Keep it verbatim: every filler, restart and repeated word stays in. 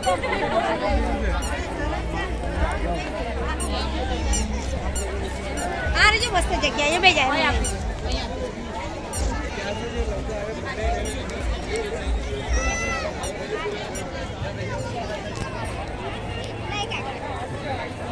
आ रही जो मस्त जगह ये भेजा है नहीं क्या